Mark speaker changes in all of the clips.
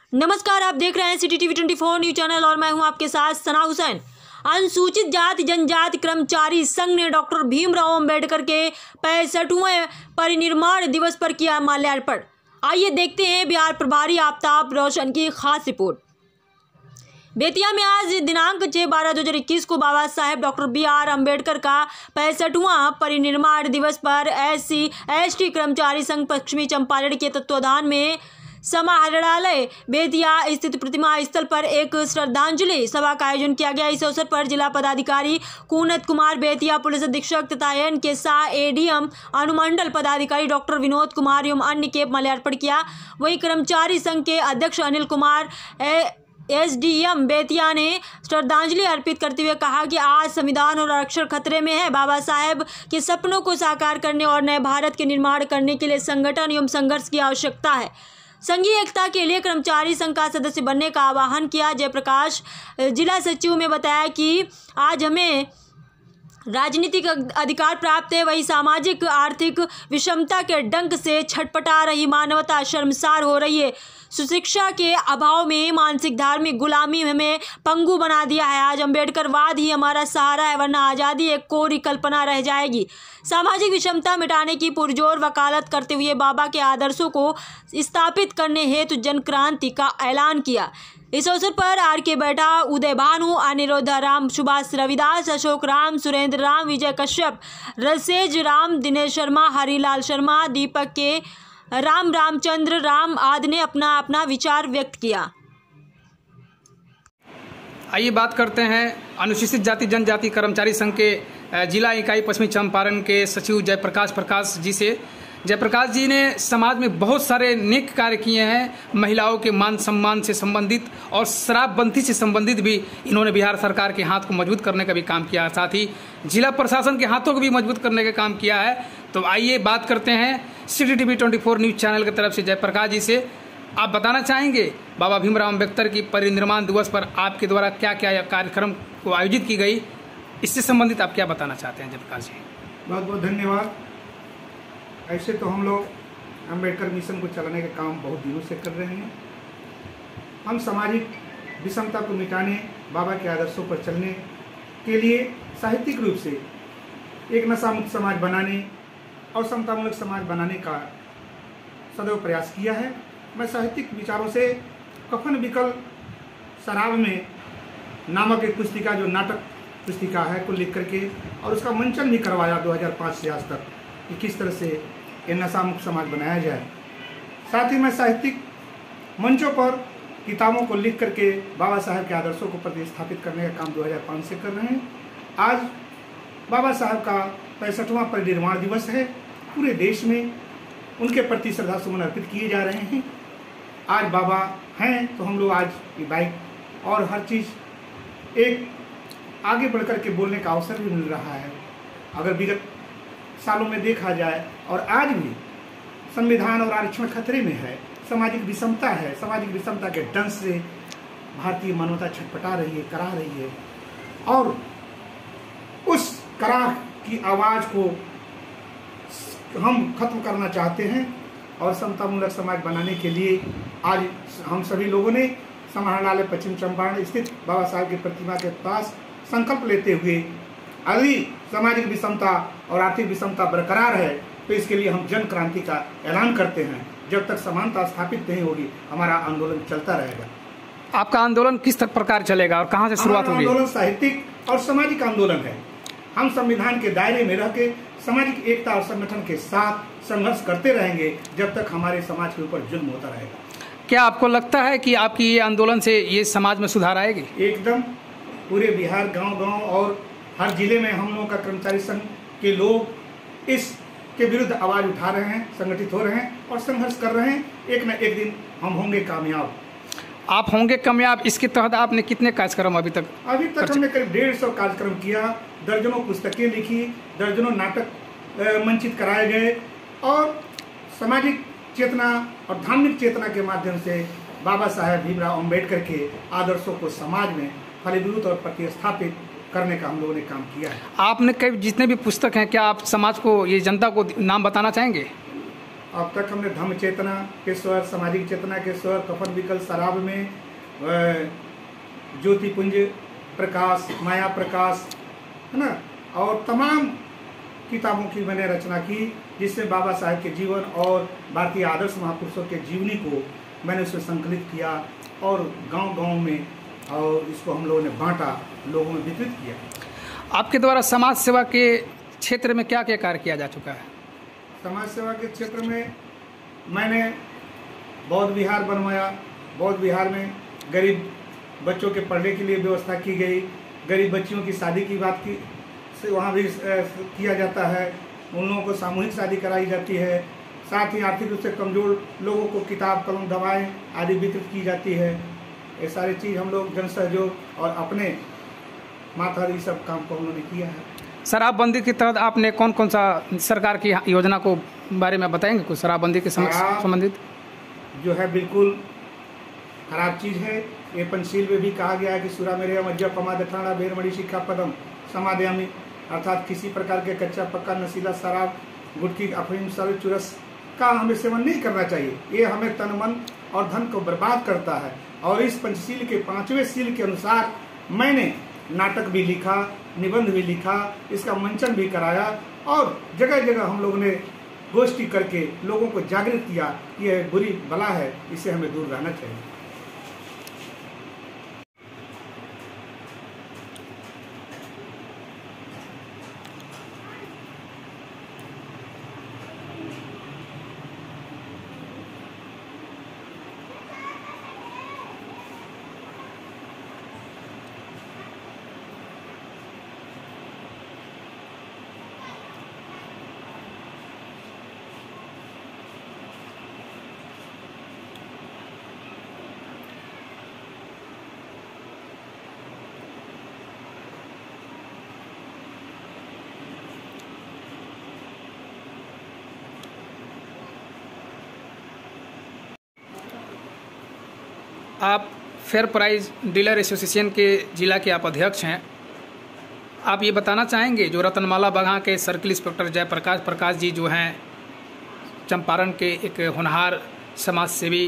Speaker 1: नमस्कार, आप देख रहे हैं सिटी टीवी 24 न्यूज चैनल और मैं हूं आपके साथ सना हुसैन। अनुसूचित जाति जनजाति कर्मचारी संघ ने डॉक्टर भीमराव अंबेडकर के 65वें परिनिर्वाण दिवस पर किया माल्यार्पण। आइए देखते हैं बिहार प्रभारी आफ्ताब रोशन की खास रिपोर्ट। बेतिया में आज दिनांक 6/12/2021 को बाबा साहेब डॉक्टर BR अम्बेडकर का 65वां परिनिर्वाण दिवस पर SC/ST कर्मचारी संघ पश्चिमी चंपारण के तत्वाधान में समाहरणालय बेतिया स्थित प्रतिमा स्थल पर एक श्रद्धांजलि सभा का आयोजन किया गया। इस अवसर पर जिला पदाधिकारी कुनत कुमार बेतिया, पुलिस अधीक्षक तथा NK शाह, ADM अनुमंडल पदाधिकारी डॉक्टर विनोद कुमार एवं अन्य के माल्यार्पण किया। वहीं कर्मचारी संघ के अध्यक्ष अनिल कुमार SDM बेतिया ने श्रद्धांजलि अर्पित करते हुए कहा कि आज संविधान और आरक्षण खतरे में है। बाबा साहेब के सपनों को साकार करने और नए भारत के निर्माण करने के लिए संगठन एवं संघर्ष की आवश्यकता है। संघीय एकता के लिए कर्मचारी संघ का सदस्य बनने का आह्वान किया। जयप्रकाश जिला सचिव ने बताया कि आज हमें राजनीतिक अधिकार प्राप्त है, वही सामाजिक आर्थिक विषमता के डंक से छटपटा रही मानवता शर्मसार हो रही है। सुशिक्षा के अभाव में मानसिक धार्मिक गुलामी हमें पंगु बना दिया है। आज अम्बेडकरवाद ही हमारा सहारा है, वरना आज़ादी एक कोरी कल्पना रह जाएगी। सामाजिक विषमता मिटाने की पुरजोर वकालत करते हुए बाबा के आदर्शों को स्थापित करने हेतु जन क्रांति का ऐलान किया। इस अवसर पर RK बैठा, उदय भानु, अनिरुद्ध राम, सुभाष रविदास, अशोक राम, सुरेंद्र राम, विजय कश्यप, रसेज राम, दिनेश शर्मा, हरिलाल शर्मा, दीपक के रामचंद्र राम आदि ने अपना अपना विचार व्यक्त किया।
Speaker 2: आइए बात करते हैं अनुसूचित जाति जनजाति कर्मचारी संघ के जिला इकाई पश्चिमी चंपारण के सचिव जयप्रकाश जी से। जयप्रकाश जी ने समाज में बहुत सारे नेक कार्य किए हैं। महिलाओं के मान सम्मान से संबंधित और शराबबंदी से संबंधित भी इन्होंने बिहार सरकार के हाथ को मजबूत करने का भी काम किया है, साथ ही जिला प्रशासन के हाथों को भी मजबूत करने का काम किया है। तो आइए बात करते हैं सिटी टीवी 24 न्यूज चैनल की तरफ से जयप्रकाश जी से। आप बताना चाहेंगे बाबा भीमराव अम्बेडकर की परिनिर्वाण दिवस पर आपके द्वारा क्या क्या कार्यक्रम को आयोजित की गई, इससे संबंधित आप क्या बताना चाहते हैं जयप्रकाश जी?
Speaker 3: बहुत बहुत धन्यवाद। ऐसे तो हम लोग अम्बेडकर मिशन को चलाने का काम बहुत दिनों से कर रहे हैं। हम सामाजिक विषमता को मिटाने, बाबा के आदर्शों पर चलने के लिए साहित्यिक रूप से एक नशा मुक्त समाज बनाने और समतामूलक समाज बनाने का सदैव प्रयास किया है। मैं साहित्यिक विचारों से कफन विकल शराब में नामक एक पुस्तिका, जो नाटक पुस्तिका है, को लिख करके और उसका मंचन भी करवाया 2005 से आज तक कि किस तरह से ये नशा मुक्त समाज बनाया जाए। साथ ही मैं साहित्यिक मंचों पर किताबों को लिख करके बाबा साहब के आदर्शों को प्रतिस्थापित करने का काम 2005 से कर रहे हैं। आज बाबा साहब का 65वां परिनिर्वाण दिवस है। पूरे देश में उनके प्रति श्रद्धा सुमन अर्पित किए जा रहे हैं। आज बाबा हैं तो हम लोग आज की बाइक और हर चीज़ एक आगे बढ़ कर के बोलने का अवसर भी मिल रहा है। अगर विगत सालों में देखा जाए और आज भी संविधान और आरक्षण खतरे में है, सामाजिक विषमता है, सामाजिक विषमता के डंक से भारतीय मानवता छटपटा रही है, करा रही है और उस कराह की आवाज़ को हम खत्म करना चाहते हैं और समतामूलक समाज बनाने के लिए आज हम सभी लोगों ने समाहरणालय पश्चिम चंपारण स्थित बाबा साहब की प्रतिमा के पास संकल्प लेते हुए यदि सामाजिक विषमता और आर्थिक विषमता बरकरार है तो इसके लिए हम जन क्रांति का ऐलान करते हैं। जब तक समानता स्थापित नहीं होगी हमारा आंदोलन चलता रहेगा।
Speaker 2: आपका आंदोलन किस तक प्रकार चलेगा और कहाँ से शुरुआत होगी?
Speaker 3: आंदोलन साहित्यिक और सामाजिक आंदोलन है। हम संविधान के दायरे में रह के सामाजिक एकता और संगठन के साथ संघर्ष करते रहेंगे जब तक हमारे समाज के ऊपर जुल्म होता रहेगा।
Speaker 2: क्या आपको लगता है कि आपकी ये आंदोलन से ये समाज में सुधार आएगी?
Speaker 3: एकदम। पूरे बिहार गांव-गांव और हर जिले में हम लोगों का कर्मचारी संघ के इसके विरुद्ध आवाज उठा रहे हैं, संगठित हो रहे हैं और संघर्ष कर रहे हैं। एक न एक दिन हम होंगे कामयाब।
Speaker 2: आप होंगे कामयाब। इसके तहत आपने कितने कार्यक्रम अभी तक
Speaker 3: हमने करीब 150 कार्यक्रम किया, दर्जनों पुस्तकें लिखी, दर्जनों नाटक मंचित कराए गए और सामाजिक चेतना और धार्मिक चेतना के माध्यम से बाबा साहेब भीमराव अम्बेडकर के आदर्शों को समाज में फलीभूत और प्रतिस्थापित करने का हम लोगों ने काम किया है।
Speaker 2: आपने कई जितने भी पुस्तक हैं, क्या आप समाज को, ये जनता को नाम बताना चाहेंगे?
Speaker 3: अब तक हमने धम्म चेतना के स्वर, सामाजिक चेतना के स्वर, कफन विकल शराब में, ज्योतिपुंज प्रकाश, माया प्रकाश, है ना, और तमाम किताबों की मैंने रचना की, जिसमें बाबा साहेब के जीवन और भारतीय आदर्श महापुरुषों के जीवनी को मैंने उसमें संकलित किया और गांव-गांव में और इसको हम लोगों ने बांटा, लोगों में वितरित किया।
Speaker 2: आपके द्वारा समाज सेवा के क्षेत्र में क्या क्या कार्य किया जा चुका है?
Speaker 3: समाज सेवा के क्षेत्र में मैंने बौद्ध विहार बनवाया। बौद्ध विहार में गरीब बच्चों के पढ़ने के लिए व्यवस्था की गई। गरीब बच्चियों की शादी की बात की से वहाँ भी किया जाता है। उन लोगों को सामूहिक शादी कराई जाती है। साथ ही आर्थिक रूप से कमजोर लोगों को किताब, कलम, दवाएं आदि वितरित की जाती है। ये सारी चीज़ हम लोग जन सहयोग और अपने माथा ये सब काम को हम लोगों ने किया है।
Speaker 2: शराबबंदी के तहत आपने कौन कौन सा सरकार की योजना को बारे में बताएंगे कुछ? शराबबंदी के संबंधित
Speaker 3: जो है बिल्कुल खराब चीज़ है। ये पंचशील में भी कहा गया है कि सुरा मेरे मज्जा पमाद ठाणा बेरमणि शिक्षा पदम समादयामी, अर्थात किसी प्रकार के कच्चा पक्का नशीला शराब, गुटखी, अफीम, शराब, चुरस का हमें सेवन नहीं करना चाहिए। ये हमें तन, मन और धन को बर्बाद करता है। और इस पंचशील के 5वें शील के अनुसार मैंने नाटक भी लिखा, निबंध भी लिखा, इसका मंचन भी कराया और जगह जगह हम लोगों ने गोष्ठी करके लोगों को जागृत किया कि यह बुरी बला है, इससे हमें दूर रहना चाहिए।
Speaker 2: आप फेयर प्राइस डीलर एसोसिएशन के जिला के आप अध्यक्ष हैं। आप ये बताना चाहेंगे जो रतनमाला बगहा के सर्किल इंस्पेक्टर जयप्रकाश प्रकाश जी जो हैं चंपारण के एक होनहार समाज सेवी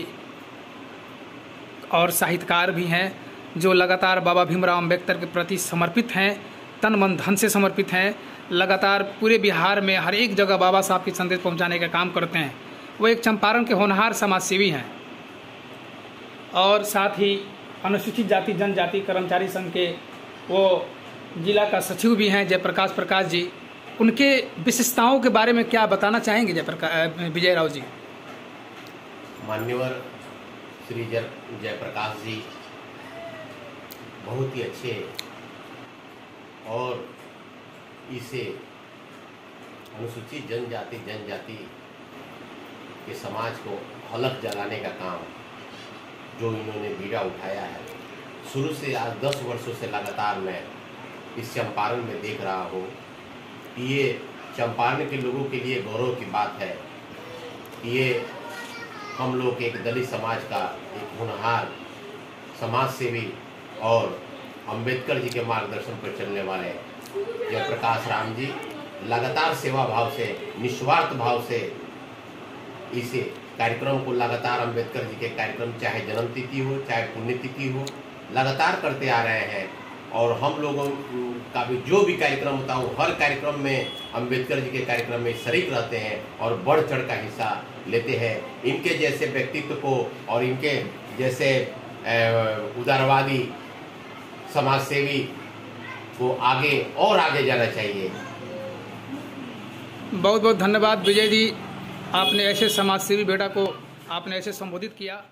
Speaker 2: और साहित्यकार भी हैं, जो लगातार बाबा भीमराव अम्बेडकर के प्रति समर्पित हैं, तन मन धन से समर्पित हैं, लगातार पूरे बिहार में हर एक जगह बाबा साहब के संदेश पहुंचाने का काम करते हैं। वो एक चंपारण के होनहार समाज सेवी हैं और साथ ही अनुसूचित जाति जनजाति कर्मचारी संघ के वो जिला का सचिव भी हैं जयप्रकाश प्रकाश जी। उनके विशेषताओं के बारे में क्या बताना चाहेंगे विजय राव जी?
Speaker 4: मान्यवर श्री जयप्रकाश जी बहुत ही अच्छे और इसे अनुसूचित जनजाति के समाज को अलग जलाने का काम जो इन्होंने बीड़ा उठाया है, शुरू से आज 10 वर्षों से लगातार मैं इस चंपारण में देख रहा हूँ। ये चंपारण के लोगों के लिए गौरव की बात है। ये हम लोग एक दलित समाज का एक होनहार समाज सेवी और अंबेडकर जी के मार्गदर्शन पर चलने वाले जयप्रकाश राम जी लगातार सेवा भाव से, निस्वार्थ भाव से इस कार्यक्रम को लगातार अंबेडकर जी के कार्यक्रम चाहे जन्मतिथि हो चाहे पुण्यतिथि हो लगातार करते आ रहे हैं। और हम लोगों का भी जो भी कार्यक्रम होता है हर कार्यक्रम में अंबेडकर जी के कार्यक्रम में शरीक रहते हैं और बढ़ चढ़ का हिस्सा लेते हैं। इनके जैसे व्यक्तित्व को और इनके जैसे उदारवादी समाज सेवी को आगे और आगे जाना चाहिए।
Speaker 2: बहुत बहुत धन्यवाद विजय जी, आपने ऐसे समाज सेवी बेटा को आपने ऐसे संबोधित किया।